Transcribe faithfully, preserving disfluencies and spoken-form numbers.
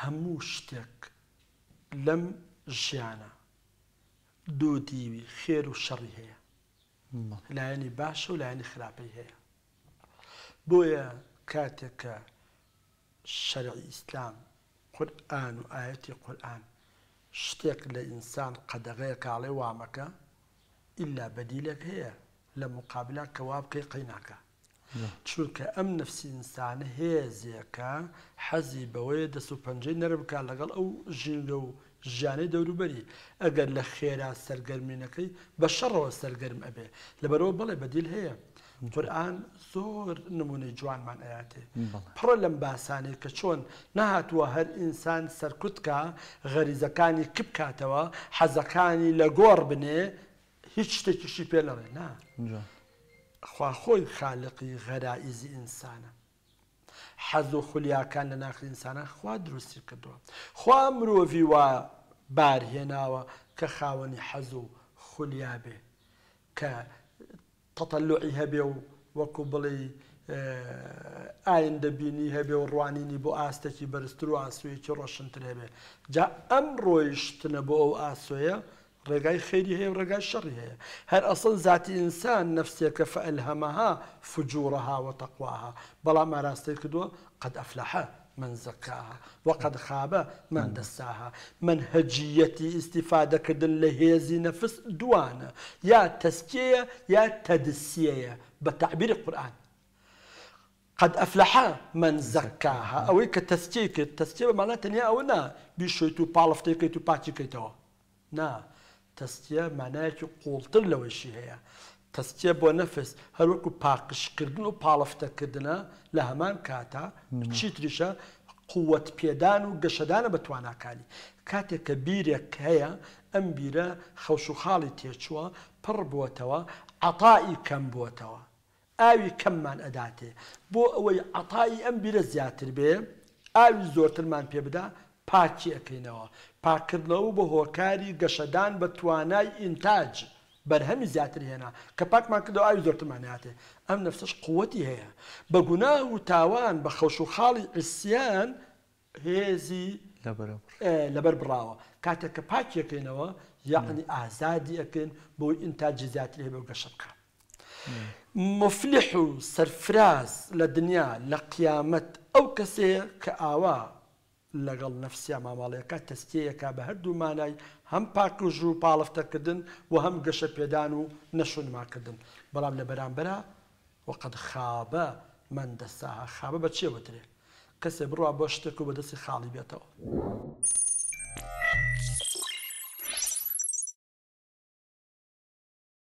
هەموو شتێک لەم ژیانە دوو دیوی خێر و شەڕی هەیە، لایەنی باشە و لایەنی خراپەی هەیە. بۆیە کاتێک کە شەرعی ئیسلام قورئان و ئاەتی قورئان شتێک لە ئینسان قەدەغەیە کاڵێ وامەکە ئیلا بەدیلێک هەیە لە مقابلا کە وا بکەی قەیناکە، چونکە ئەم نەفسی ئینسانە هێزێکە حەزی بەوەیە دەست و پەنجەی نەرم بکات لەگەڵ ئەو ژینگە و ژیانەی دەوروبەری. ئەگەر لە خێرا سەرگەرمینەکەی بە شەڕەوە سەرگەرم ئەبێ، لەبەرەوە بەڵێ بەدیل هەیە. قورئان زۆر نمونەی جوانمان ئەیاتێ پڕە لەم باسانەی کە چۆن نەهاتووە هەر ئینسان سەرکوتکە غەریزەکانی کپ کاتەوە حەزەکانی لە گۆڕ بنێ هیچ شتێکیشی پێ لەڕێ نا. خوا خۆی خالقی غەرائیزی ئینسانە، حەز و خولیاکان لە ناخی ئینسانە خوا دروستی کردووە. خوا مرۆڤی وا بارهێناوە کە خاوەنی حەز و خولیا بێ، کە تەتەلوعی هەبێ و وەکو بڵێ ئایندەبینی هەبێ و ڕوانینی بۆ ئاستێکی بەرزتر و ئاسوویەکی ڕۆشنتر هەبێ. جا ئەم ڕۆیشتنە بۆ ئەو ئاسۆیە ڕێگای خێری هەیە و ڕێگای شەڕی هەیە. هەر ئەسڵ ذاتی ئینسان نەفسێکە فەئەلهەمەها فجوورەها وتەقواها، بەڵام ئاراستەی کردووە قەد ئەفلەحە من زەکاها وقد خاب من دساها. منهجيتي استفادة كدن لهيزي نفس دوانة يا تزكية يا تدسية بتعبير القرآن. قد أفلح من زكاها أو كتزكية التزكية معناتها يا أو نا بيشويتو بالفتي كيتو باتي كيتو نا تزكية معناتها قولت له وشي هي تزكية بو نفس هل وكو باقش كردن و بالفتا كردنا لهمان كاتا تشيتريشا قوة بيدان و قشدان بتوانا كالي كاتا كبيرك هيا ام بيرا خوشو خالي تيشوا پر بوتوا عطائي كم بوتوا اوي كمان اداتي بو اوي عطائي ام بيرا زياتر بي اوي زورتر من بيبدا باكي اكينوا باكرلو بو هوكاري قشدان بتواناي انتاج برهمي زياتر هنا كباك ما كدو اوي زورتر معناته ام نفسش قوتي هي بقناه وتاوان بخوشو خالي عسيان هيزي لبر آه لبر براوة كاتا كباكي اكينوا يعني ازادي اكين بو انتاج زياتر هي بوقشبكا مفلح سرفراز لدنيا لقيامة او كسي كآوا لەگەڵ نفسیا ماماڵەکە تەستەیەکە بە هەردوو مانای هەم پاکوژ و پاڵفتەکردن و هەم گەشە پێدان و نەشونماکردن. بەڵام لە بەرامبەرە وەقەد خابە من دەساها. خابە بە چێ وترێ؟ کەسێ بڕوا بۆ شتێک و بەدەستی خاڵی بێتەوە.